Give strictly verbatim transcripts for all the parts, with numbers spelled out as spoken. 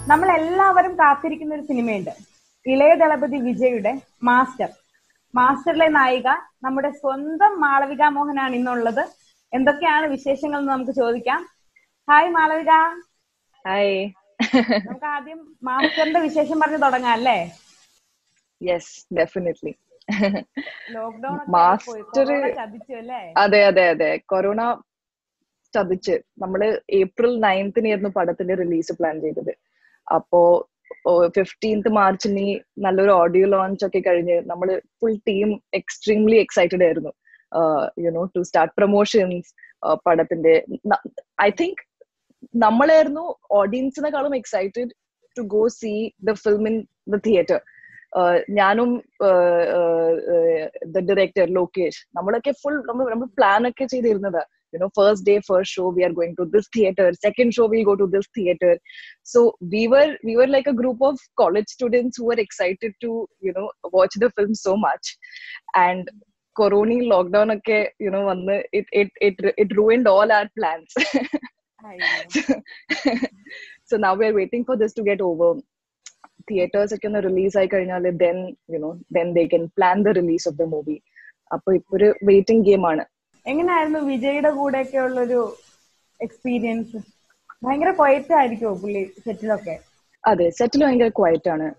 നമ്മൾ എല്ലാവരും കാത്തിരിക്കുന്ന ഒരു സിനിമയുണ്ട്, ഇളയ ദളപതി വിജയുടെ മാസ്റ്റർ. മാസ്റ്ററിലെ നായിക നമ്മുടെ സ്വന്തം മാളവിക മോഹനാണ് ഇന്നുള്ളത്. എന്തൊക്കെയാണ് വിശേഷങ്ങൾ എന്ന് നമുക്ക് ചോദിക്കാം. ഹായ് മാളവിക. ഹായ്. നമുക്ക് ആദ്യം മാസ്റ്ററിന്റെ വിശേഷം പറഞ്ഞു തുടങ്ങാം അല്ലേ? Yes, definitely. ലോക്ക്ഡൌൺ മാസ്റ്റർ ചതിച്ചു അല്ലേ? അതെ അതെ അതെ കൊറോണ ചതിച്ച്. നമ്മള് ഏപ്രിൽ നയൻത്തിനായിരുന്നു പടത്തിന്റെ റിലീസ് പ്ലാൻ ചെയ്തത്. അപ്പോ ഫിഫ്റ്റീൻത്ത് മാർച്ചിന് നല്ലൊരു ഓഡിയോ ലോഞ്ച് ഒക്കെ കഴിഞ്ഞ് നമ്മള് ഫുൾ ടീം എക്സ്ട്രീംലി എക്സൈറ്റഡ് ആയിരുന്നു യുനോ ടു സ്റ്റാർട്ട് പ്രൊമോഷൻസ് പടത്തിന്റെ. ഐ തിങ്ക് നമ്മളായിരുന്നു ഓഡിയൻസിനെക്കാളും excited to go see the film in the theatre. ഞാനും ദ ഡയറക്ടർ ലോകേഷ് നമ്മളൊക്കെ ഫുൾ നമ്മൾ നമ്മൾ പ്ലാൻ ഒക്കെ ചെയ്തിരുന്നതാ. You know, first day, first show, we are going to this theater. Second show, we'll go to this theater. So we were we were like a group of college students who were excited to, you know, watch the film so much. And Corona lockdown, okay, you know, it it it it ruined all our plans. so, so now we are waiting for this to get over. Theaters ഒക്കെ ഒന്ന് release ആയി കഴിഞ്ഞാൽ then, you know, then they can plan the release of the movie. അപ്പൊ ഇപ്പൊ ഒരു waiting game ആണ്. എങ്ങനെയായിരുന്നു വിജയുടെ കൂടെയൊക്കെ ഉള്ളൊരു എക്സ്പീരിയൻസ്? ഭയങ്കര ക്വയറ്റ് ആയിരിക്കുമോ പുള്ളി സെറ്റിലൊക്കെ? അതെ, സെറ്റിൽ ഭയങ്കര ക്വയറ്റ് ആണ്.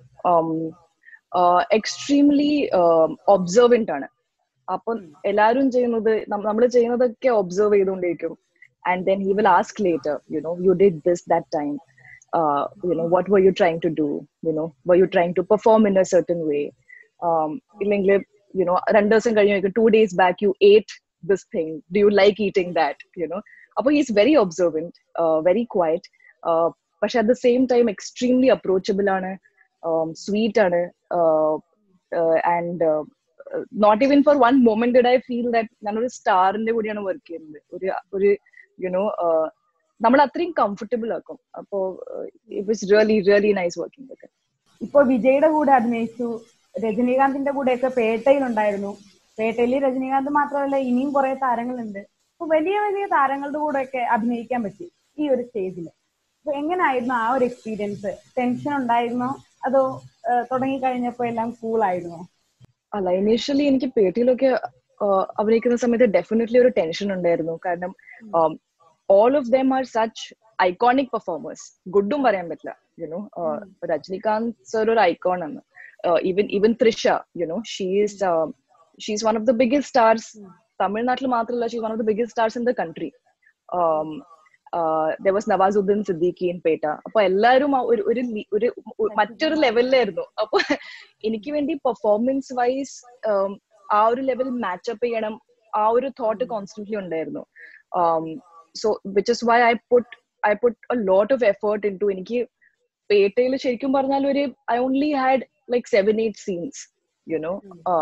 എക്സ്ട്രീംലി ഒബ്സർവന്റ് ആണ്. അപ്പൊ എല്ലാരും ചെയ്യുന്നത് നമ്മൾ ചെയ്യുന്നതൊക്കെ ഒബ്സർവ് ചെയ്തുകൊണ്ടിരിക്കും. And then he will ask later, you know you did this that time, you know what were you trying to do, you know were you trying to perform in a certain way. ഇല്ലെങ്കിൽ you know രണ്ടു ദിവസം കഴിഞ്ഞ് two days back you ate this thing, do you like eating that, you know? Apo he's very observant, uh, very quiet, uh, but at the same time extremely approachable aanu, um, sweet aanu, uh, uh, and uh, not even for one moment did I feel that nanu star inde kodiyana work cheyyunnathu. oru oru you know uh, nammal athrin comfortable aakum. Apo uh, it was really really nice working with him. ipo vijayude kude abhinayichu, രജനീകാന്തിന്റെ കൂടെ ഒക്കെ പേട്ടയിൽ ഉണ്ടായിരുന്നു. പേട്ടയിൽ രജനീകാന്ത് മാത്രമല്ല, ഇനിയും കുറെ താരങ്ങളുണ്ട്. അപ്പൊ വലിയ വലിയ താരങ്ങളുടെ കൂടെ ഒക്കെ അഭിനയിക്കാൻ പറ്റി ഈ ഒരു സ്റ്റേജിൽ. അപ്പൊ എങ്ങനെയായിരുന്നു ആ ഒരു എക്സ്പീരിയൻസ്? ടെൻഷൻ ഉണ്ടായിരുന്നോ അതോ തുടങ്ങി കഴിഞ്ഞപ്പോ എല്ലാം കൂൾ ആയിരുന്നോ? അല്ല, ഇനീഷ്യലി എനിക്ക് പേട്ടയിലൊക്കെ അഭിനയിക്കുന്ന സമയത്ത് ഡെഫിനറ്റ്ലി ഒരു ടെൻഷൻ ഉണ്ടായിരുന്നു. കാരണം all of them are such iconic performers. ഗുഡും പറയാൻ പറ്റില്ല, യുനോ. രജനീകാന്ത് സർ ഒരു ഐക്കോൺ ആണ്. Even even Trisha, you know, she is she's one of the biggest stars. Tamil Nadu മാത്രമല്ല, she's one of the biggest stars in the country. um uh, there was Nawazuddin Siddiqui in Peta. അപ്പൊ എല്ലാരും ഒരു ഒരു മറ്റൊരു ലെവലിലായിരുന്നു. അപ്പൊ എനിക്ക് വേണ്ടി പെർഫോമൻസ് വൈസ് ആ ഒരു ലെവൽ മാച്ചപ്പ് ചെയ്യണം, ആ ഒരു തോട്ട് കോൺസ്റ്റന്റ്ലി ഉണ്ടായിരുന്നു. So which is why I put I put a lot of effort into. എനിക്ക് പേട്ടയിൽ ശരിക്കും പറഞ്ഞാൽ ഒരു I only had like seven eight scenes, you know.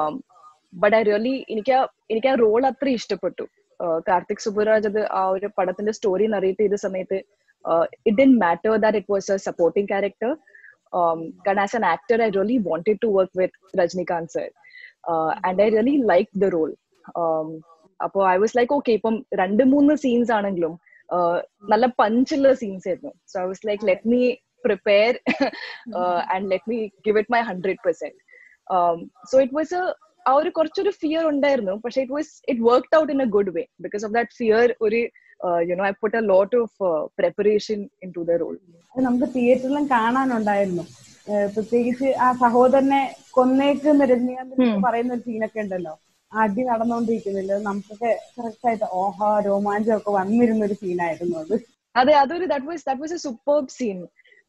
But I really എനിക്ക് എനിക്ക് ആ റോൾ അത്ര ഇഷ്ടപ്പെട്ടു. കാർത്തിക് സുബുരാജ് അത് ആ ഒരു പടത്തിന്റെ സ്റ്റോറി നറേറ്റ് ചെയ്ത സമയത്ത് it didn't matter that it was a supporting character. കാരണം as an actor I really wanted to work with Rajinikanth sir, and I really like the role. അപ്പോ ഐ വാസ് ലൈക്ക് ഓക്കെ, ഇപ്പം രണ്ട് മൂന്ന് scenes ആണെങ്കിലും നല്ല പഞ്ചുള്ള സീൻസ് ആയിരുന്നു. So I was like let me prepare and let me give it my hundred percent. So it was a ആ ഒരു കുറച്ചൊരു ഫിയർ ഉണ്ടായിരുന്നു, പക്ഷെ it was it worked out in a good way. Because of that fear ഒരു you know I put a lot of preparation into the role. നമുക്ക് തിയേറ്ററിലും കാണാനുണ്ടായിരുന്നു. പ്രത്യേകിച്ച് ആ സഹോദരനെ കൊന്നേക്കുന്ന രജനീകാന്ത് പറയുന്ന ഒരു സീനൊക്കെ ഉണ്ടല്ലോ, അടി നടന്നുകൊണ്ടിരിക്കുന്നില്ല, നമുക്കൊക്കെ കറക്റ്റ് ആയിട്ട് ഓഹാ രോമാഞ്ചം ഒക്കെ വന്നിരുന്ന ഒരു സീനായിരുന്നു അത്. അതെ, അതൊരു that was that was a superb scene.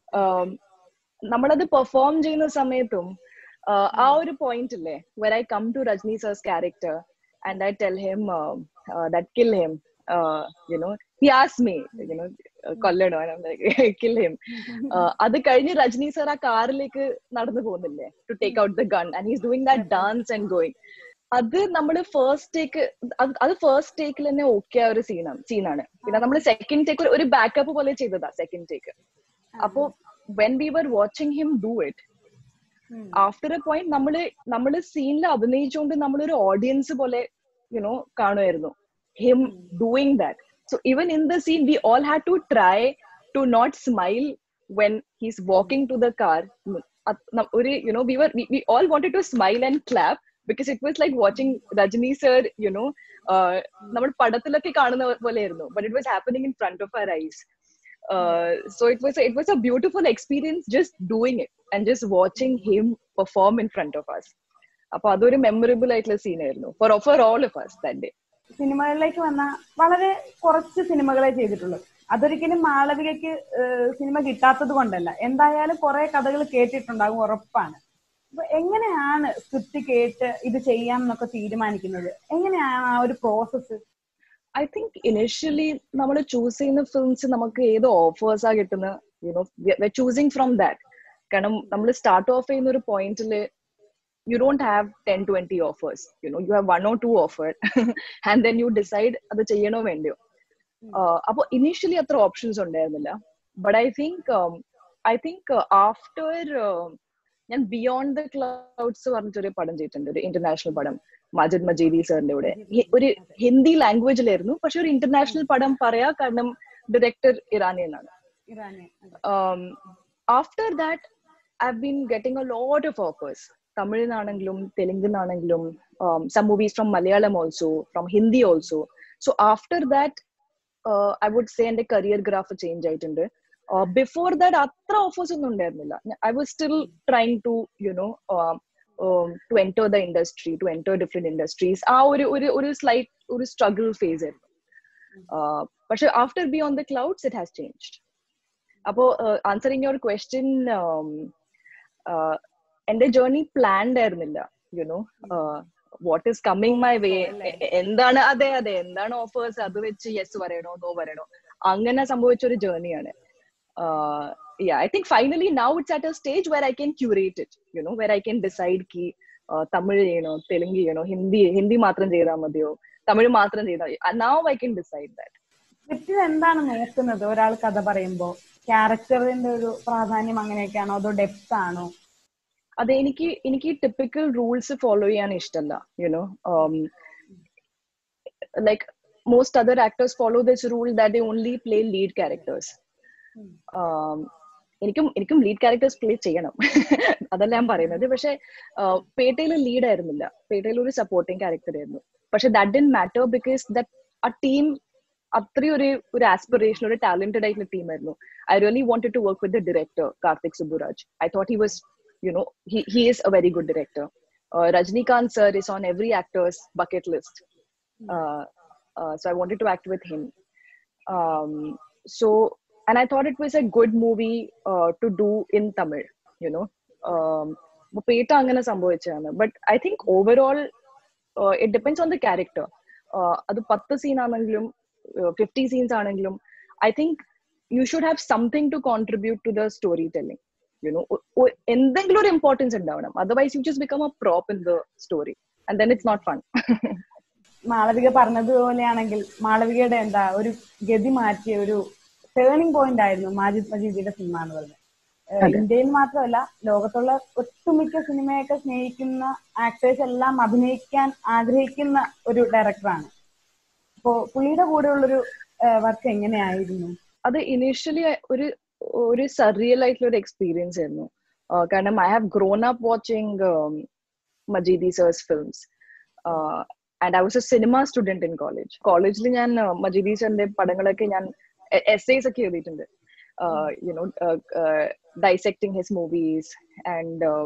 നമ്മളത് പെർഫോം ചെയ്യുന്ന സമയത്തും Uh, ആ ഒരു പോയിന്റ് ഇല്ലേ, where I come to Rajni sir's character and I tell him uh, uh, that kill him, uh, you know, he asked me, you know, കൊല്ലണോ, and I'm like kill him. അത് കഴിഞ്ഞ് Rajani sir ആ കാറിലേക്ക് നടന്നു പോകുന്നില്ലേ to take out the gun and he's doing that dance and going. അത് നമ്മള് first take അത് first ടേക്കിൽ തന്നെ ഓക്കെ ആ ഒരു സീനാണ് സീനാണ് പിന്നെ നമ്മൾ സെക്കൻഡ് ടേക്ക് ഒരു ബാക്കപ്പ് പോലെ ചെയ്തതാ സെക്കൻഡ് ടേക്ക്. അപ്പോ when we were watching him do it, after a point നമ്മള് നമ്മള് സീനിൽ അഭിനയിച്ചുകൊണ്ട് നമ്മളൊരു ഓഡിയൻസ് പോലെ യുനോ കാണുമായിരുന്നു him doing that. So even in the scene we all had to try to not smile when he's walking to the car, you know, we were we, we all wanted to smile and clap because it was like watching Rajni sir, you know, uh, നമ്മൾ പടത്തിലൊക്കെ കാണുന്ന പോലെയായിരുന്നു, but it was happening in front of our eyes. Uh, so it was a, it was a beautiful experience just doing it and just watching him perform in front of us. അപ്പൊ അതൊരു memorable ആയിട്ടുള്ള scene ആയിരുന്നു for for all of us that day. സിനിമകളിലേക്ക് വന്ന വളരെ കുറച്ച് സിനിമകളെ ചെയ്തിട്ടുള്ളൂ. അതൊരിക്കലും മാളവികയ്ക്ക് സിനിമ കിട്ടാത്തത് കൊണ്ടല്ല, എന്തായാലും കുറെ കഥകൾ കേട്ടിട്ടുണ്ടാകും ഉറപ്പാണ്. അപ്പൊ എങ്ങനെയാണ് സ്ക്രിപ്റ്റ് കേട്ട് ഇത് ചെയ്യാം എന്നൊക്കെ തീരുമാനിക്കുന്നത്? എങ്ങനെയാണ് ആ ഒരു പ്രോസസ്സ്? I think initially നമ്മൾ ചൂസ് ചെയ്യുന്ന ഫിലിംസ് നമുക്ക് ഏത് ഓഫേഴ്സ് ആ കിട്ടുന്നത്, you know we're choosing from that. കാരണം നമ്മൾ സ്റ്റാർട്ട് ഓഫ് ചെയ്യുന്ന ഒരു പോയിന്റിൽ you don't have ten twenty offers, you know, you have one or two offered and then you decide അത് ചെയ്യണോ വേണ്ടയോ. അപ്പൊ ഇനീഷ്യലി അത്ര ഓപ്ഷൻസ് ഉണ്ടായിരുന്നില്ല. But I think I think after ഞാൻ ബിയോണ്ട് ദ ക്ലൗഡ്സ് പറഞ്ഞിട്ടൊരു പടം ചെയ്തിട്ടുണ്ട്, ഒരു ഇന്റർനാഷണൽ പടം മാജിദ് മജീദി സാറിന്റെ കൂടെ. ഒരു ഹിന്ദി ലാംഗ്വേജിലായിരുന്നു, പക്ഷെ ഒരു ഇന്റർനാഷണൽ പടം പറയാ, കാരണം ഡയറക്ടർ ഇറാനിയനാണ്. After that I've been getting a lot of offers. തമിഴിനാണെങ്കിലും തെലുങ്കിനാണെങ്കിലും, some movies from Malayalam also, from Hindi also. So after that, uh, I would say എന്റെ കരിയർ ഗ്രാഫ് ചേഞ്ച് ആയിട്ടുണ്ട്. ബിഫോർ ദാറ്റ് അത്ര offers ഒന്നും ഉണ്ടായിരുന്നില്ല. I was still trying to, you know, uh, um, to enter the industry, to enter different industries. ആ ഒരു ഒരു slight ഒരു struggle phase ആയിരുന്നു. പക്ഷെ after beyond the clouds it has changed. അപ്പോ ആൻസറിങ് യുവർ ക്വസ്റ്റ്യൻ, എന്റെ ജേർണി പ്ലാൻഡ് ആയിരുന്നില്ല, you know, what is coming my way, എന്താണ് അതെ അതെ എന്താണ് ഓഫേഴ്സ് അത് വെച്ച് യെസ് പറയണോ നോ പറയണോ, അങ്ങനെ സംഭവിച്ച ഒരു ജേർണിയാണ്. Yeah, I think finally now it's at a stage where I can curate it, you know, where I can decide ki Tamil ചെയ്യണോ തെലുങ്ക് ചെയ്യണോ ഹിന്ദി ഹിന്ദി മാത്രം ചെയ്താൽ മതിയോ തമിഴ് മാത്രം ചെയ്താൽ. now I can decide that. സ്ക്രിപ്റ്റിൽ എന്താണ് നോക്കുന്നത് ഒരാൾ കഥ പറയുമ്പോ? ക്യാരക്ടറിന്റെ ഒരു പ്രാധാന്യം അങ്ങനെയൊക്കെയാണോ, അതോ ഡെപ്ത് ആണോ? അതെ, എനിക്ക് എനിക്ക് ടിപ്പിക്കൽ റൂൾസ് ഫോളോ ചെയ്യാൻ ഇഷ്ടമല്ല, you know. Like most other actors follow this rule that they only play lead characters. എനിക്കും എനിക്കും ലീഡ് ക്യാരക്ടേഴ്സ് പ്ലേ ചെയ്യണം, അതല്ല ഞാൻ പറയുന്നത്. പക്ഷെ പേട്ടയിൽ ലീഡ് ആയിരുന്നില്ല, പേട്ടയിൽ ഒരു സപ്പോർട്ടിങ് ക്യാരക്ടർ ആയിരുന്നു. പക്ഷെ that didn't matter because that ആ ടീം അത്രയും ഒരു ഒരു ആസ്പിറേഷൻ, ഒരു ടാലന്റഡ് ആയിട്ടുള്ള ടീമായിരുന്നു. I really wanted to work with the director Karthik Subbaraj. I thought he was, you know, he he is a very good director. uh, Rajnikant sir is on every actor's bucket list. uh, uh, so I wanted to act with him. um, so and I thought it was a good movie uh, to do in Tamil, you know. um peta angana sambhavichana, but I think overall uh, it depends on the character. adu ten scene aanengilum fifty scenes aanengilum, I think you should have something to contribute to the storytelling, you know. എന്തെങ്കിലും ഒരു importance ഉണ്ടാവണം, otherwise you just become a prop in the story and then it's not fun. Malavika പറഞ്ഞതുപോലെയാണെങ്കിൽ മാളവികയുടെ എന്താ ഒരു ഗതി മാറ്റിയ ഒരു turning point ആയിരുന്നു Majid മജീദിയുടെ cinema എന്ന് പറഞ്ഞത്. ഇന്ത്യയിൽ മാത്രമല്ല, ലോകത്തുള്ള ഒട്ടുമിക്ക സിനിമയൊക്കെ സ്നേഹിക്കുന്ന ആക്ടേഴ്സ് എല്ലാം അഭിനയിക്കാൻ ആഗ്രഹിക്കുന്ന ഒരു ഡയറക്ടറാണ്. അപ്പോ പുള്ളിയുടെ കൂടെയുള്ളൊരു വർക്ക് എങ്ങനെയായിരുന്നു? അത് ഇനീഷ്യലി ഒരു ഒരു സർറിയൽ ആയിട്ടുള്ള ഒരു എക്സ്പീരിയൻസ് ആയിരുന്നു. കാരണം I have grown up watching Majidi sir's films and I was a cinema student in college. കോളേജിൽ ഞാൻ മജീദി സാറിന്റെ പടങ്ങളൊക്കെ ഞാൻ എസ്സേസ് ഒക്കെ എഴുതിയിട്ടുണ്ട്, you know, dissecting his movies, and um,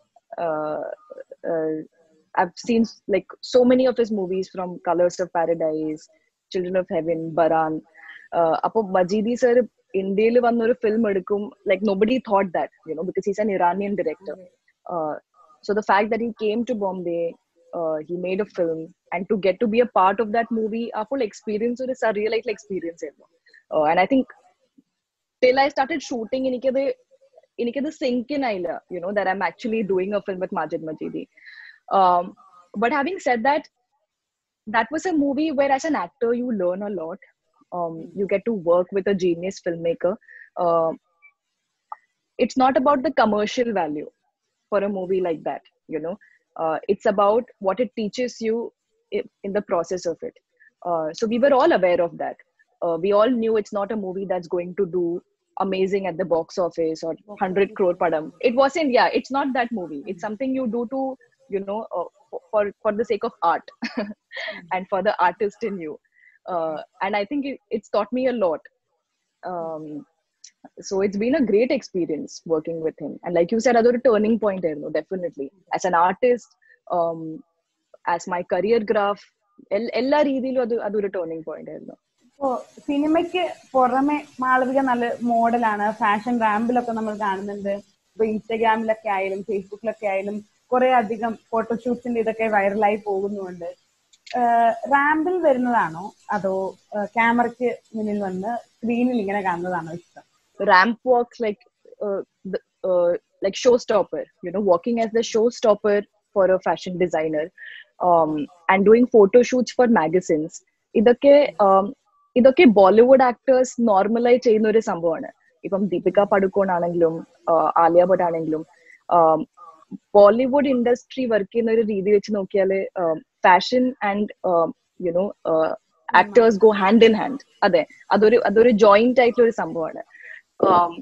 uh, uh, I've seen like so many of his movies, from Colors of Paradise, Children of Heaven, Baran. Appo Majidi sir Indian vannor film edukum, like nobody thought that, you know, because he's an Iranian director. Uh, so the fact that he came to Bombay, uh, he made a film, and to get to be a part of that movie, a full experience, or a surreal like experience. Uh, and I think till I started shooting, inikade inikade sink in aila, you know, that I'm actually doing a film with Majid Majidi. Um, but having said that, that was a movie where as an actor you learn a lot. Um, you get to work with a genius filmmaker. Uh, it's not about the commercial value for a movie like that, you know. Uh, it's about what it teaches you in the process of it. Uh, so we were all aware of that. Uh, we all knew it's not a movie that's going to do amazing at the box office or one hundred crore padam. It wasn't, yeah, it's not that movie. It's something you do to, you know, uh, for, for the sake of art and for the artist in you. Uh, and I think it, it's taught me a lot. Um, so it's been a great experience working with him. And like you said, that's a turning point there, definitely. As an artist, um, as my career graph, എല്ലാ രീതിയിലും അത് അതൊരു turning point ആയിരുന്നു. ഇപ്പോ സിനിമയ്ക്ക് പുറമെ മാളവിക നല്ല മോഡലാണ്. ഫാഷൻ റാമ്പിലൊക്കെ നമ്മൾ കാണുന്നുണ്ട്. ഇപ്പൊ ഇൻസ്റ്റഗ്രാമിലൊക്കെ ആയാലും ഫേസ്ബുക്കിലൊക്കെ ആയാലും കുറെ അധികം ഫോട്ടോഷൂട്ട്സിന്റെ ഇതൊക്കെ വൈറലായി പോകുന്നുണ്ട്. റാമ്പിൽ വരുന്നതാണോ അതോ ക്യാമറയ്ക്ക് മുന്നിൽ വന്ന് സ്ക്രീനിൽ ഇങ്ങനെ കാണുന്നതാണോ ഇഷ്ടം? Ramp walks like uh, the, uh, like showstopper, you know, walking as the showstopper for a fashion designer, um, and doing photo shoots for magazines. ഇതൊക്കെ ഇതൊക്കെ ബോളിവുഡ് ആക്ടേഴ്സ് നോർമലായി ചെയ്യുന്ന ഒരു സംഭവമാണ്. ഇപ്പം ദീപിക പടുക്കോൺ ആണെങ്കിലും ആലിയ ഭട്ട് ആണെങ്കിലും ബോളിവുഡ് ഇൻഡസ്ട്രി വർക്ക് ചെയ്യുന്ന ഒരു രീതി വെച്ച് നോക്കിയാൽ fashion and you know actors go hand in hand. അതെ, അതൊരു അതൊരു ജോയിന്റ് ആയിട്ടുള്ള ഒരു സംഭവമാണ്. Um,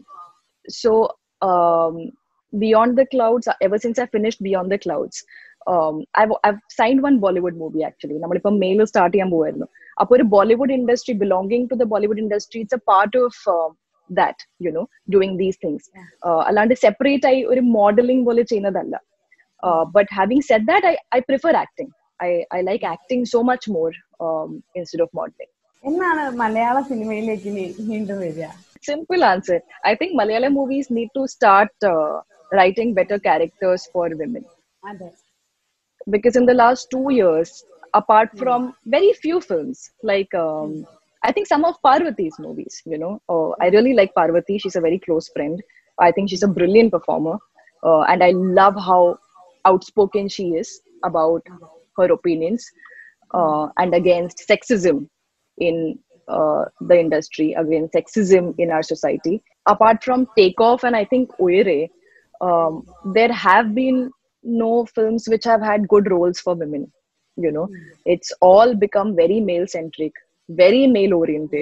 so um, Beyond the Clouds, ever since I finished Beyond the Clouds, um, I've I've signed one Bollywood movie actually. നമ്മളിപ്പം മെയിൽ സ്റ്റാർട്ട് ചെയ്യാൻ പോവായിരുന്നു. അപ്പോൾ ഒരു Bollywood industry, belonging to the Bollywood industry, it's a part of that, you know, doing these things. അല്ലാണ്ട് separate ആയി ഒരു modelling പോലെ ചെയ്യുന്നതല്ല. But having said that, I I prefer acting. I I like acting so much more instead of modelling. എന്നാണ് മലയാള സിനിമയിലേക്ക് വീണ്ടും വരിക? Simple answer. I think Malayalam movies need to start uh, writing better characters for women. Okay. Because in the last two years, apart from very few films, like um, I think some of Parvati's movies, you know, uh, I really like Parvati. She's a very close friend. I think she's a brilliant performer. Uh, and I love how outspoken she is about her opinions uh, and against sexism in Uh, the industry, against sexism in our society. Apart from Takeoff and I think Oyere, um, there have been no films which have had good roles for women. You know, mm. it's all become very male centric, very male oriented.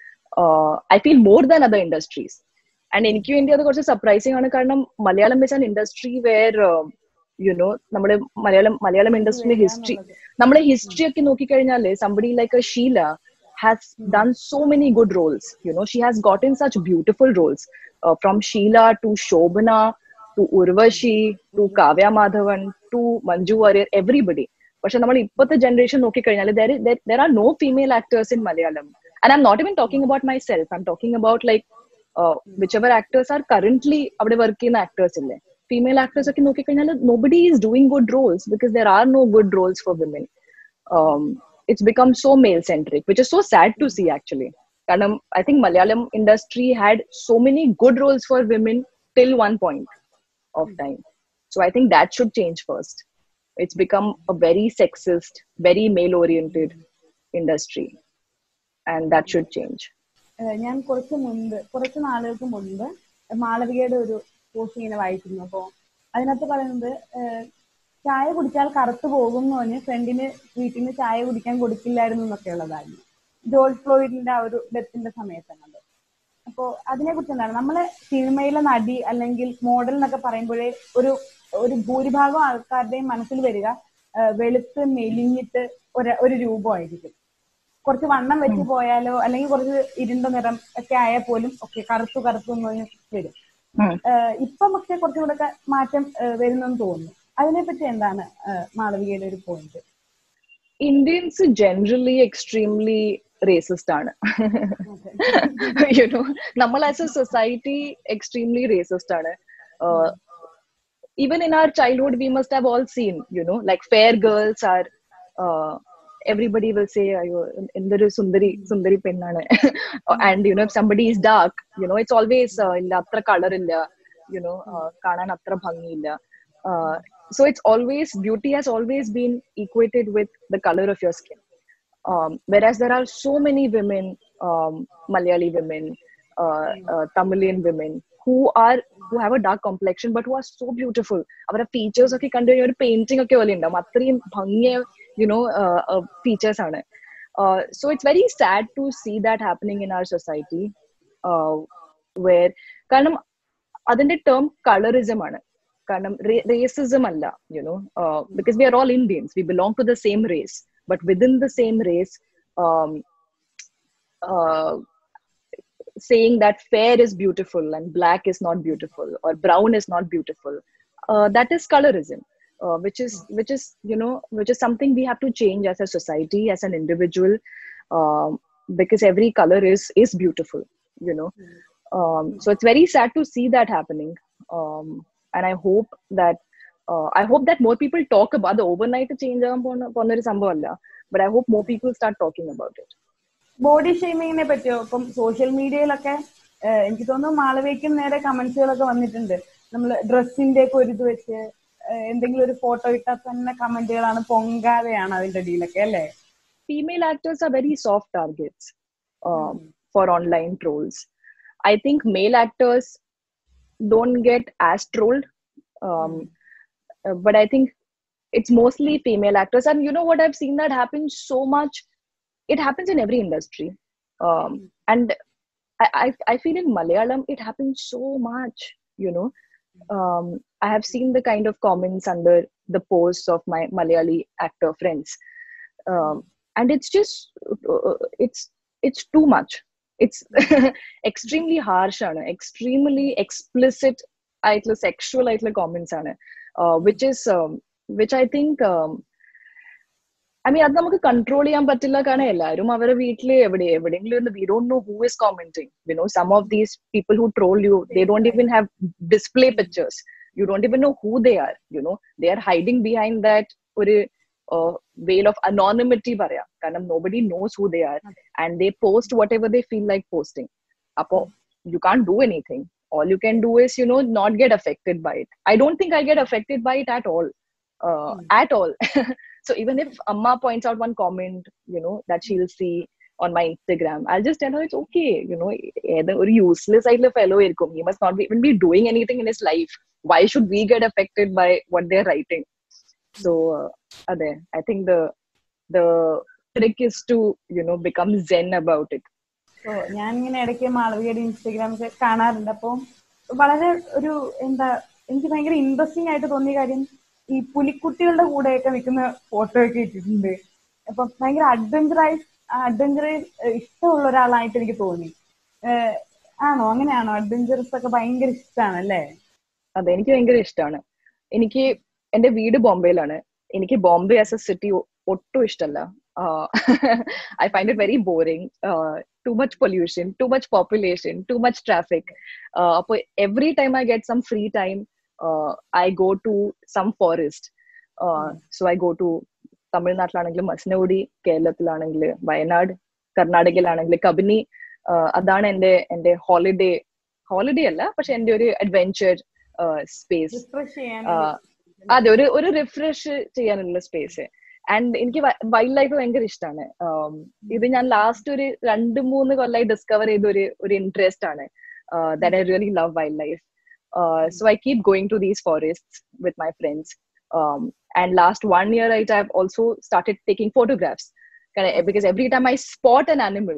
Uh, I feel more than other industries. And in India, the course surprising on a Malayalam is an industry where uh, you know, നമ്മുടെ മലയാളം മലയാളം ഇൻഡസ്ട്രിയിലെ history നമ്മുടെ history ഒക്കെ നോക്കിക്കഴിഞ്ഞാല് somebody like a Sheila has done so many good roles. You know, she has gotten such beautiful roles, uh, from Sheila to Shobana to Urvashi to Kavya Madhavan to Manju Warrier, everybody. But നമ്മൾ ഇപ്പോഴത്തെ generation നോക്കിക്കഴിഞ്ഞാൽ there is there, there are no female actors in Malayalam. And I'm not even talking about myself. I'm talking about like uh, whichever actors are currently അവിടെ work ചെയ്യുന്ന actors ഇല്ലേ, female actors ഒക്കെ നോക്കിക്കഴിഞ്ഞാൽ nobody is doing good roles because there are no good roles for women. Um, it's become so male centric, which is so sad to see actually. And um, I think Malayalam industry had so many good roles for women till one point of time. So I think that should change first. It's become a very sexist, very male oriented industry, and that should change. ഞാൻ കുറച്ച് മുൻപ് കുറച്ച് നാളുകൾക്ക് മുൻപ് മാളവികയുടെ ഒരു post ഇങ്ങനെ വായിച്ചിരുന്നു. അപ്പോൾ അതിനകത്ത് പറയുന്നത് ചായ കുടിച്ചാൽ കറുത്തു പോകും എന്ന് പറഞ്ഞ് ഫ്രണ്ടിന് വീട്ടിൽ നിന്ന് ചായ കുടിക്കാൻ കൊടുക്കില്ലായിരുന്നു എന്നൊക്കെ ഉള്ളതായിരുന്നു. ജോർജ് ഫ്ലോയിഡിന്റെ ആ ഒരു ഡെത്തിന്റെ സമയത്തന്നത്. അപ്പോ അതിനെ കുറിച്ച് എന്താണ്, നമ്മളെ സിനിമയിലെ നടി അല്ലെങ്കിൽ മോഡൽ എന്നൊക്കെ പറയുമ്പോഴേ ഒരു ഒരു ഭൂരിഭാഗം ആൾക്കാരുടെയും മനസ്സിൽ വരിക വെളുത്ത് മെലിഞ്ഞിട്ട് ഒരു ഒരു രൂപമായിരിക്കും. കുറച്ച് വണ്ണം വെച്ച് പോയാലോ അല്ലെങ്കിൽ കുറച്ച് ഇരുണ്ട നിറം ഒക്കെ ആയാൽ പോലും ഒക്കെ കറുത്തു കറുത്തു എന്ന് വരും. ഇപ്പം പക്ഷെ കുറച്ചും കൂടെ ഒക്കെ മാറ്റം വരുന്നെന്ന് തോന്നുന്നു. അതിനെപ്പറ്റി എന്താണ് മാളവികയുടെ ഒരു point? Indians generally extremely racist ആണ്. യുനോ, നമ്മൾ as a society extremely racist ആണ്. Even in our childhood, we must have all seen, you know, like fair girls are, uh, everybody will say, ayo, endaru sundari, sundari pennana. And, you know, if somebody is dark, you know, it's always, illa atra color illa, you know, kanan atra bhangi illa. So it's always, beauty has always been equated with the color of your skin. Um, whereas there are so many women, um, Malayali women, uh, uh, Tamilian women, who are who have a dark complexion but who are so beautiful. Avara features ഒക്കെ കണ്ടു കഴിഞ്ഞാൽ ഒരു painting ഒക്കെ പോലെ ഉണ്ടാവും. അത്രയും ഭംഗിയ, you know, uh, features ആണ്. Uh, so it's very sad to see that happening in our society. Uh, where കാരണം അതിന്റെ ടേം കളറിസം ആണ്. കാരണം റേസിസം അല്ല, you know, uh, because we are all Indians, we belong to the same race, but within the same race, um, uh, saying that fair is beautiful and black is not beautiful or brown is not beautiful, uh, that is colorism, uh, which is which is you know which is something we have to change as a society, as an individual, um, because every color is is beautiful, you know. Um, so it's very sad to see that happening, um, and I hope that uh, I hope that more people talk about the overnight change ആകാൻ പോകുന്ന പോകുന്ന ഒരു സംഭവമല്ല, but I hope more people start talking about it. Body ഷെയ്മിങ്ങിനെ പറ്റിയോ? ഇപ്പം social മീഡിയയിലൊക്കെ എനിക്ക് തോന്നുന്നു മാളവികയ്ക്കും നേരെ കമന്റ്സുകളൊക്കെ വന്നിട്ടുണ്ട്. നമ്മൾ ഡ്രസ്സിന്റെ ഒക്കെ ഒരു ഇത് വെച്ച് എന്തെങ്കിലും ഒരു ഫോട്ടോ ഇട്ടാൽ തന്നെ കമന്റുകളാണ്, പൊങ്കാലയാണ് അതിന്റെ ഇടയിലൊക്കെ അല്ലേ? Female actors are very soft targets um, mm. for online trolls. I think male actors don't get as trolled, um, mm. uh, but I think it's mostly female actors. And you know what, I've seen that happen so much. It happens in every industry, um, mm. and I, I I feel in Malayalam it happens so much, you know. um, I have seen the kind of comments under the posts of my Malayali actor friends, um, and it's just uh, it's it's too much. It's extremely harsh and extremely explicit aitla sexual aitla comments ആണ്, uh, which is um, which I think um, I mean അത് നമുക്ക് control ചെയ്യാൻ പറ്റില്ല. കാരണം എല്ലാവരും അവരുടെ വീട്ടിൽ എവിടെ എവിടെയെങ്കിലും we don't know who is commenting, you know. Some of these people who troll you, they don't even have display pictures, you don't even know who they are, you know. They are hiding behind that ഒരു uh, veil of anonymity പറയാം. കാരണം nobody knows who they are, and they post whatever they feel like posting. Appo you can't do anything. All you can do is, you know, not get affected by it. I don't think I get affected by it at all, uh, mm. at all. So even if Amma points out one comment, you know, that she'll see on my Instagram, I'll just tell her it's okay, you know. A useless fellow, he must not be, even be doing anything in his life. Why should we get affected by what they're writing? So uh, Ade, I think the the trick is to, you know, become zen about it. So ഞാൻ ഇങ്ങനെ ഇടയ്ക്ക് മാളവികയുടെ ഇൻസ്റ്റഗ്രാമൊക്കെ കാണാറുണ്ട്. അപ്പോൾ വളരെ ഒരു എന്താ എനിക്ക് ഭയങ്കര ഇൻട്രസ്റ്റിംഗ് ആയിട്ട് തോന്നിയ കാര്യം, ഈ പുലിക്കുട്ടികളുടെ കൂടെയൊക്കെ നിൽക്കുന്ന ഫോട്ടോ ഒക്കെ ഇട്ടിട്ടുണ്ട്. അപ്പൊ ഭയങ്കര അഡ്വഞ്ചറായി അഡ്വഞ്ചറസ് ഇഷ്ടമുള്ള ഒരാളായിട്ട് എനിക്ക് തോന്നി. ആണോ? അങ്ങനെയാണോ? അഡ്വഞ്ചറസ് ഒക്കെ ഭയങ്കര ഇഷ്ടമാണ് അല്ലേ? അതെ, എനിക്ക് ഭയങ്കര ഇഷ്ടമാണ്. എനിക്ക് എന്റെ വീട് ബോംബെയിലാണ്. എനിക്ക് ബോംബെ ആസ് എ സിറ്റി ഒട്ടും ഇഷ്ടമല്ല. I find it very boring. Uh, too much pollution, too much population, too much traffic. Uh, every time I get some free time, uh, I go to some forest. Uh, mm. So I go to Tamil Nadu, Masnavadi, Kerala, Wayanad, Karnataka, Kabini. Adana ende ende holiday holiday alla, പക്ഷെ എന്റെ ഒരു adventure uh, space. അതെ, ഒരു ഒരു refresh ചെയ്യാനുള്ള space. And എനിക്ക് wildlife ഭയങ്കര ഇഷ്ടമാണ്. ഇത് ഞാൻ ലാസ്റ്റ് ഒരു രണ്ട് മൂന്ന് കൊല്ലമായി ഡിസ്കവർ ചെയ്ത ഒരു ഒരു ഇൻട്രസ്റ്റ് ആണ്. That I really love wildlife. So I keep going to these forests with my friends. And last one year ആയിട്ട് I have also started taking photographs, because every time I spot an animal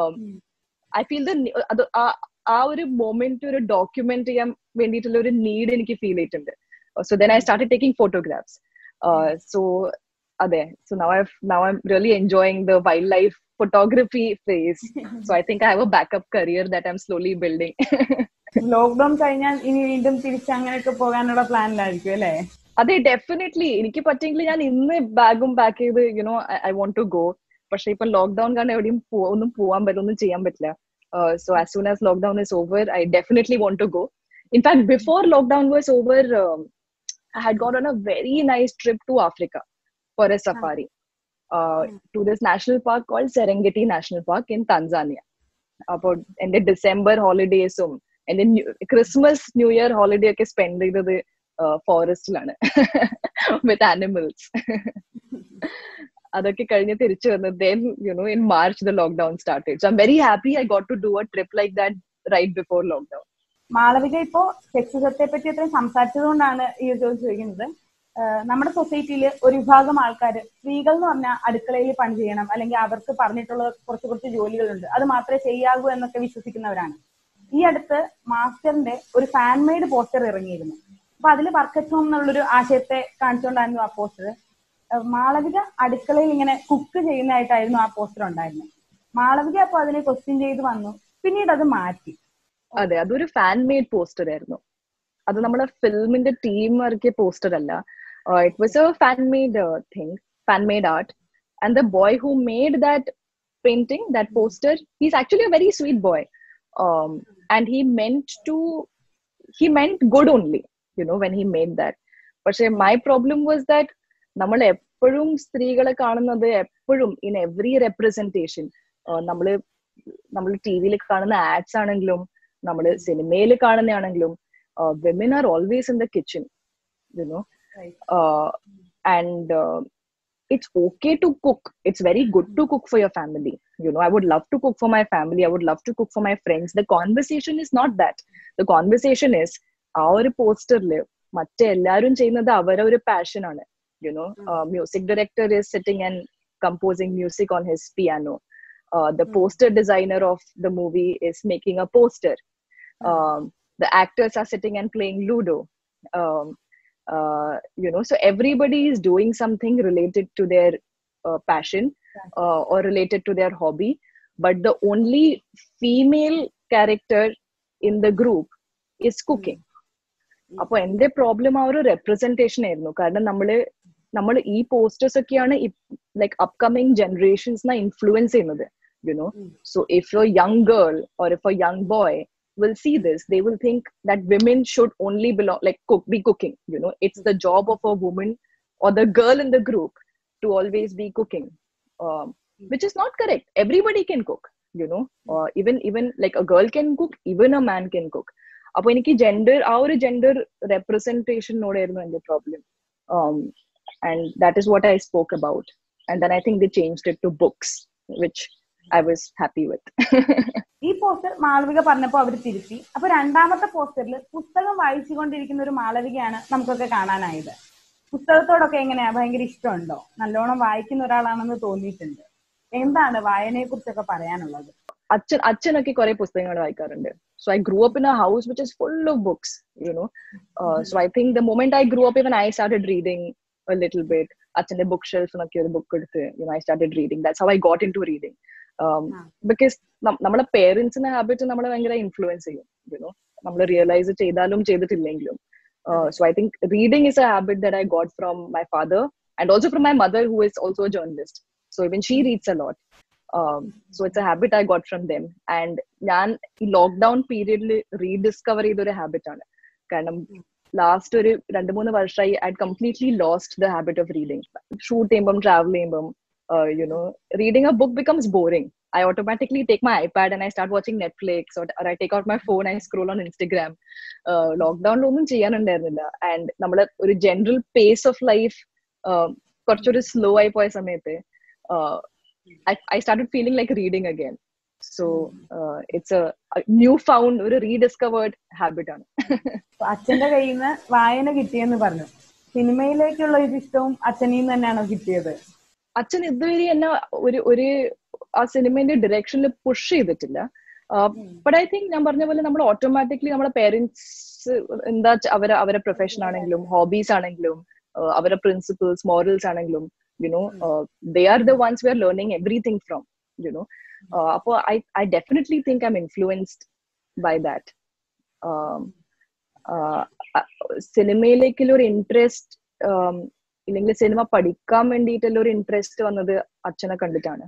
I feel the അത് ആ ഒരു moment ഒരു document ചെയ്യാൻ വേണ്ടിയിട്ടുള്ള ഒരു need എനിക്ക് feel ചെയ്തിട്ടുണ്ട്. So then I started taking photographs. Uh, so ade, so now I've now I'm really enjoying the wildlife photography phase. So I think I have a backup career that I'm slowly building. Lockdown കഴിഞ്ഞാൽ ഇനി വീണ്ടും തിരിച്ച് അങ്ങനെയൊക്കെ പോകാനുള്ള പ്ലാനിലായിരിക്കും അല്ലേ? അതെ, definitely. എനിക്ക് പറ്റെങ്കിൽ ഞാൻ ഇന്ന് ബാഗും പാക്ക് ചെയ്ത്, you know, I want to go. പക്ഷെ ഇപ്പൊ ലോക്ക്ഡൌൺ കാരണം എവിടെയും ഒന്നും പോവാൻ പറ്റില്ല, ഒന്നും ചെയ്യാൻ പറ്റില്ല. So as soon as lockdown is over, I definitely want to go. In fact, before lockdown was over, um, I had gone on a very nice trip to Africa for a safari, uh, to this national park called Serengeti National Park in Tanzania. About in the December holidays, so and then Christmas, New Year holiday ke spend in the uh, forest lana with animals. Adakke kazhinju thirichu vannu. Then, you know, in March the lockdown started. So I'm very happy I got to do a trip like that right before lockdown. Malavika ഇപ്പോ സെക്സിസത്തെ പറ്റി അത്രയും സംസാരിച്ചത് കൊണ്ടാണ് ഈ ഒരു ചോദ്യം ചോദിക്കുന്നത്. നമ്മുടെ സൊസൈറ്റിയിൽ ഒരു വിഭാഗം ആൾക്കാർ സ്ത്രീകൾ എന്ന് പറഞ്ഞാൽ അടുക്കളയിൽ പണി ചെയ്യണം, അല്ലെങ്കിൽ അവർക്ക് പറഞ്ഞിട്ടുള്ള കുറച്ച് കുറച്ച് ജോലികളുണ്ട്, അത് മാത്രമേ ചെയ്യാവൂ എന്നൊക്കെ വിശ്വസിക്കുന്നവരാണ്. ഈ അടുത്ത് മാസ്റ്ററിന്റെ ഒരു ഫാൻ മെയ്ഡ് പോസ്റ്റർ ഇറങ്ങിയിരുന്നു. അപ്പൊ അതിൽ വർക്കറ്റ് ഹോം എന്നുള്ളൊരു ആശയത്തെ കാണിച്ചുകൊണ്ടായിരുന്നു ആ പോസ്റ്റർ. മാളവിക അടുക്കളയിൽ ഇങ്ങനെ കുക്ക് ചെയ്യുന്നതായിട്ടായിരുന്നു ആ പോസ്റ്റർ ഉണ്ടായിരുന്നത്. മാളവിക അപ്പൊ അതിനെ ക്വസ്റ്റ്യൻ ചെയ്ത് വന്നു, പിന്നീട് അത് മാറ്റി. അതെ, അതൊരു ഫാൻ മെയ്ഡ് പോസ്റ്റർ ആയിരുന്നു. അത് നമ്മളെ ഫിലിമിന്റെ ടീം ഇറക്കിയ പോസ്റ്റർ അല്ല. It was a fan made thing, fan made art. And the boy who made that painting, that poster, he's actually a very sweet boy, um, and he meant to he meant good only, you know, when he made that. But my problem was that നമ്മൾ എപ്പോഴും സ്ത്രീകളെ കാണുന്നത് എപ്പോഴും in every representation, നമ്മള് നമ്മൾ T വിയിൽ കാണുന്ന ads ആണെങ്കിലും നമ്മള് സിനിമയിൽ കാണുന്നതാണെങ്കിലും women are always in the kitchen, you know. Right. uh, and uh, it's okay to cook. It's very good to cook for your family, you know. I would love to cook for my family, I would love to cook for my friends. The conversation is not that. The conversation is ആ ഒരു പോസ്റ്ററില് മറ്റെല്ലാരും ചെയ്യുന്നത് അവരെ ഒരു passion ആണ്, you know. uh, music director is sitting and composing music on his piano. uh, the poster designer of the movie is making a poster. um, the actors are sitting and playing Ludo. um, Uh, you know, so everybody is doing something related to their uh, passion uh, or related to their hobby, but the only female character in the group is cooking. അപ്പൊ എന്റെ problem ആ ഒരു representation ആയിരുന്നു. കാരണം നമ്മള് നമ്മൾ ഈ posters ഒക്കെയാണ് ലൈക് അപ്കമിങ് ജനറേഷൻസിനെ ഇൻഫ്ലുവൻസ് ചെയ്യുന്നത്, you know. So if a young girl or if a young boy will see this, they will think that women should only belong, like cook, be cooking, you know. It's the job of a woman or the girl in the group to always be cooking, um, which is not correct. Everybody can cook, you know. uh, even even like a girl can cook, even a man can cook. Appo eniki gender ആ ഒരു gender representation നോടായിരുന്നു എന്റെ problem, um, and that is what I spoke about. And then I think they changed it to books, which I was happy with. ഈ poster Malavika പറഞ്ഞപ്പോ അവർ തിരുത്തി. അപ്പൊ രണ്ടാമത്തെ പോസ്റ്ററിൽ പുസ്തകം വായിച്ചുകൊണ്ടിരിക്കുന്ന ഒരു മാളവികയാണ് നമുക്കൊക്കെ കാണാനായത്. പുസ്തകത്തോടൊക്കെ എങ്ങനെയാ, ഭയങ്കര ഇഷ്ടമുണ്ടോ? നല്ലോണം വായിക്കുന്ന ഒരാളാണെന്ന് തോന്നിയിട്ടുണ്ട്. എന്താണ് വായനയെ കുറിച്ചൊക്കെ പറയാനുള്ളത്? അച്ഛൻ അച്ഛനൊക്കെ കുറെ പുസ്തകങ്ങൾ വായിക്കാറുണ്ട്. So I grew up in a house which is full of books, you know. uh, so I think the moment I grew up, even I started reading a little bit. അച്ഛന്റെ ബുക്ക് ഷെൽഫിനൊക്കെ ഒരു book എടുത്ത്, you know, I started reading. That's how I got into reading. um, because നമ്മളെ പേരൻസിന്റെ habit നമ്മളെ ഭയങ്കര influence ചെയ്യും, you know. നമ്മൾ realise ചെയ്താലും ചെയ്തിട്ടില്ലെങ്കിലും. uh, so I think reading is a habit that I got from my father and also from my mother, who is also a journalist. So even she reads a lot. um, so it's a habit I got from them. And ഞാൻ ഈ lockdown period rediscover ചെയ്തൊരു habit ആണ്. കാരണം last ഒരു രണ്ട് മൂന്ന് വർഷമായി I completely lost the habit of reading. Shoot ചെയ്യുമ്പം ട്രാവൽ ചെയ്യുമ്പം uh, you know, reading a book becomes boring. I automatically take my iPad and I start watching Netflix, or, or I take out my phone, I scroll on Instagram. uh, lockdown ഒന്നും ചെയ്യാനുണ്ടായിരുന്നില്ല. And നമ്മളെ ഒരു general pace of life കുറച്ചൊരു slow ആയി പോയ സമയത്ത് uh, I, I started feeling like reading again. So uh, it's a, a new found, ഒരു rediscovered habit ആണ്. അച്ഛന്റെ കയ്യിൽ നിന്ന് വായന കിട്ടിയെന്ന് പറഞ്ഞു. സിനിമയിലേക്കുള്ള ഒരു ഇഷ്ടവും അച്ഛനിൽ നിന്ന് തന്നെയാണോ കിട്ടിയത്? അച്ഛൻ ഇതുവരെ എന്നെ ഒരു ഒരു ആ സിനിമേന്റെ ഡയറക്ഷനിൽ പുഷ് ചെയ്തിട്ടില്ല. ബട്ട് ഐ തിങ്ക് ഞാൻ പറഞ്ഞ പോലെ നമ്മൾ ഓട്ടോമാറ്റിക്കലി നമ്മളെ പേരൻസ് എന്താ അവരെ അവരെ പ്രൊഫഷൻ ആണെങ്കിലും ഹോബീസ് ആണെങ്കിലും അവരെ പ്രിൻസിപ്പിൾസ് മോറൽസ് ആണെങ്കിലും, you know, uh, they are the ones we are learning everything from, you know. uh, appo i i definitely think I'm influenced by that. um uh, സിനിമയിലേക്കുള്ള ഒരു interest, ഇല്ലെങ്കിൽ cinema പഠിക്കാൻ വേണ്ടിയിട്ടുള്ള ഒരു interest വന്നത് അച്ഛനെ കണ്ടിട്ടാണ്.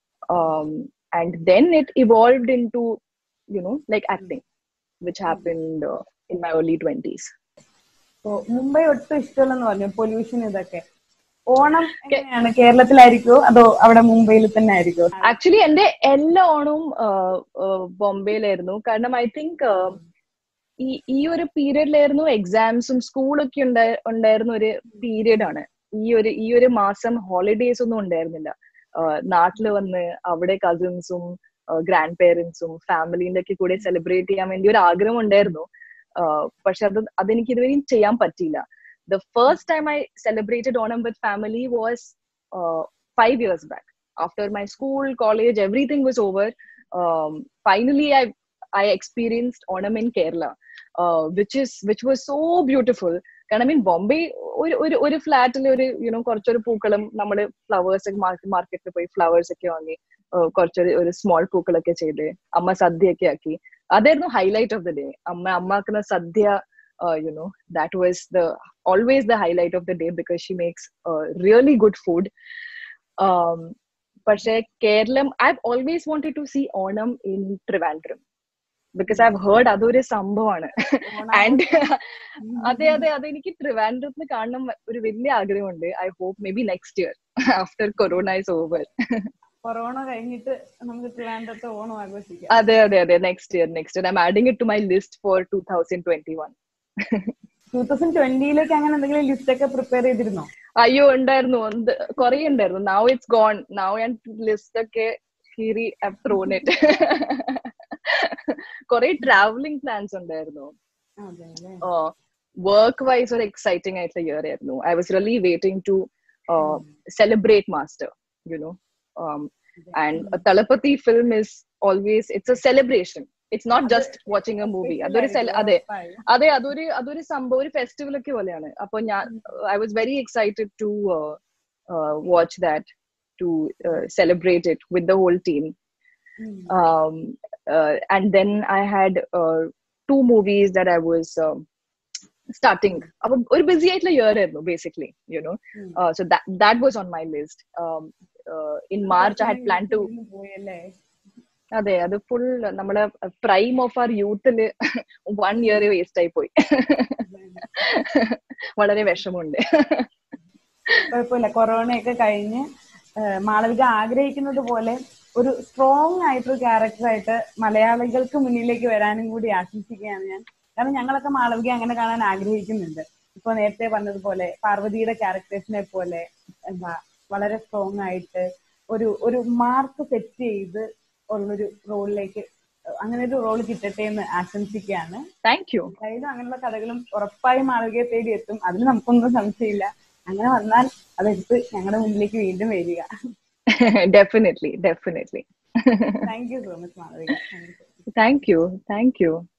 and then it evolved into, you know, like acting, which happened uh, in my early twenties. so Mumbai ഒട്ടും ഇഷ്ടമല്ലെന്ന് പറഞ്ഞു, പൊല്യൂഷൻ ഇതൊക്കെ. ഓണം എങ്ങനെയാണ്, കേരളത്തിലായിരിക്കോ അതോ അവിടെ മുംബൈയിൽ തന്നെ ആയിരിക്കോ? ആക്ച്വലി എന്റെ എല്ലാ ഓണവും ബോംബെയിലായിരുന്നു. കാരണം ഐ തിങ്ക് ഈ ഈ ഒരു പീരിയഡിലായിരുന്നു എക്സാംസും സ്കൂളൊക്കെ ഉണ്ടായിരുന്ന ഒരു പീരിയഡ് ആണ്. ഈ ഒരു ഈ ഒരു മാസം ഹോളിഡേസ് ഒന്നും ഉണ്ടായിരുന്നില്ല. നാട്ടില് വന്ന് അവിടെ കസിൻസും ഗ്രാൻഡ് പേരൻസും ഫാമിലിന്റെ ഒക്കെ കൂടെ സെലിബ്രേറ്റ് ചെയ്യാൻ വേണ്ടി ഒരു ആഗ്രഹം ഉണ്ടായിരുന്നു. പക്ഷെ അത് അതെനിക്ക് ഇതുവരെയും ചെയ്യാൻ പറ്റിയില്ല. The first time I celebrated Onam with family was uh, five years back. After my school, college, everything was over. Um, finally, I I experienced Onam in Kerala, uh, which is which was so beautiful. കാരണം I mean Bombay ഒരു ഒരു ഒരു ഫ്ലാറ്റിൽ ഒരു you know കുറച്ചൊരു പൂക്കളും നമ്മള് flowers ഒക്കെ മാർക്കറ്റിൽ പോയി ഫ്ലവേഴ്സ് ഒക്കെ വാങ്ങി കുറച്ചൊരു ഒരു സ്മോൾ പൂക്കളൊക്കെ ചെയ്ത് അമ്മ സദ്യയൊക്കെ ആക്കി. അതായിരുന്നു ഹൈലൈറ്റ് ഓഫ് ദ ഡേ. അമ്മ അമ്മാക്കുന്ന sadya, you know that was the always the highlight of the day because she makes really good food. പക്ഷേ Keralam, I have always wanted to see Onam in Trivandrum because I have heard അതൊരു സംഭവമാണ്. And അതെ അതെ അതെ എനിക്ക് ട്രിവാൻഡ്രത്ത് കാണണം ഒരു വലിയ ആഗ്രഹമുണ്ട്. I hope maybe next year after corona is over. Corona കഴിഞ്ഞിട്ട് നമുക്ക് ട്രിവാൻഡ്രത്ത് ഓണം ആഘോഷിക്കാം. അതെ അതെ അതെ next year next year I am adding it to my list for two thousand twenty one. Two thousand ട്വന്റിയിലേക്ക് അങ്ങനെ എന്തെങ്കിലും ലിസ്റ്റ് ഒക്കെ പ്രിപ്പയർ ചെയ്തിരുന്നോ? അയ്യോ ഉണ്ടായിരുന്നു, കൊറേ ഉണ്ടായിരുന്നു. Now it's gone. നൗ ഞാൻ ലിസ്റ്റ് ഒക്കെ കീറി ഐ ഹവ് ത്രോൺ ഇറ്റ്. കൊറേ ട്രാവലിംഗ് പ്ലാൻസ് ഉണ്ടായിരുന്നു. വർക്ക് വൈസ് ഒരു എക്സൈറ്റിംഗ് ആയിട്ടുള്ള ഇയർ ആയിരുന്നു. I was really waiting to celebrate Master, you know. And Thalapathy film is always it's a celebration. It's not just watching a movie. അതൊരു അതെ അതെ അതൊരു അതൊരു സംഭവം, ഒരു ഫെസ്റ്റിവൽ ഒക്കെ പോലെയാണ്. അപ്പൊ ഞാൻ I was very excited to watch that, to celebrate it with the whole team. Um, uh, and then I had uh, two movies that I was uh, starting. A busy year, basically, you know. Mm. Uh, so that that was on my list. Um, uh, in March, I had planned to. അതെ അത് full നമ്മുടെ prime of our യൂത്തിൽ one year waste ആയി പോയി. വളരെ വിഷമമുണ്ട്. കുഴപ്പമില്ല, കൊറോണയൊക്കെ കഴിഞ്ഞ് മാളവിക ആഗ്രഹിക്കുന്നത് പോലെ ഒരു സ്ട്രോങ് ആയിട്ടൊരു ക്യാരക്ടറായിട്ട് മലയാളികൾക്ക് മുന്നിലേക്ക് വരാനും കൂടി ആശംസിക്കുകയാണ് ഞാൻ. കാരണം ഞങ്ങളൊക്കെ മാളവിക അങ്ങനെ കാണാൻ ആഗ്രഹിക്കുന്നുണ്ട്. ഇപ്പൊ നേരത്തെ പറഞ്ഞതുപോലെ പാർവതിയുടെ ക്യാരക്ടേഴ്സിനെ പോലെ എന്താ വളരെ സ്ട്രോങ് ആയിട്ട് ഒരു ഒരു മാർക്ക് സെറ്റ് ചെയ്ത് ഉള്ളൊരു റോളിലേക്ക്, അങ്ങനെ ഒരു റോൾ കിട്ടട്ടെ എന്ന് ആശംസിക്കുകയാണ്. Thank you. എന്തായാലും അങ്ങനെയുള്ള കഥകളും ഉറപ്പായും മാളവികയെ തേടി എത്തും, അതിന് നമുക്കൊന്നും സംശയമില്ല. അങ്ങനെ വന്നാൽ അതെടുത്ത് ഞങ്ങളുടെ മുന്നിലേക്ക് വീണ്ടും വരിക. Definitely, definitely. Thank you so much, Malavika. Thank you, thank you.